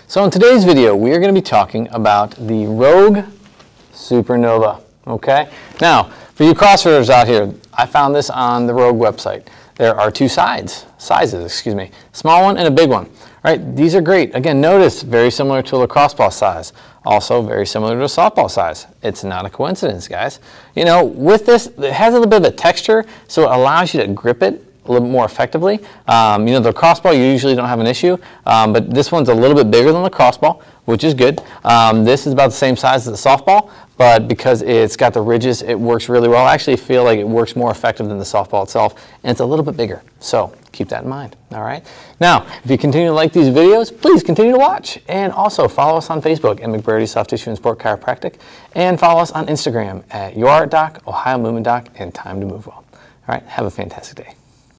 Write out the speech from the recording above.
So in today's video, we are going to be talking about the Rogue Supernova. Okay. Now, for you CrossFitters out here, I found this on the Rogue website. There are two sizes, small one and a big one. Right, these are great. Again, notice very similar to a lacrosse ball size. Also very similar to a softball size. It's not a coincidence, guys. You know, with this, it has a little bit of a texture, so it allows you to grip it a little more effectively. You know, the lacrosse ball, you usually don't have an issue, but this one's a little bit bigger than the lacrosse ball, which is good. This is about the same size as the softball, but because it's got the ridges, it works really well. I actually feel like it works more effective than the softball itself, and it's a little bit bigger. So keep that in mind, all right? Now, if you continue to like these videos, please continue to watch. And also follow us on Facebook at McBrady Soft Tissue and Sport Chiropractic, and follow us on Instagram at YourArtDoc, Ohio Movement Doc, and Time to Move Well. All right, have a fantastic day.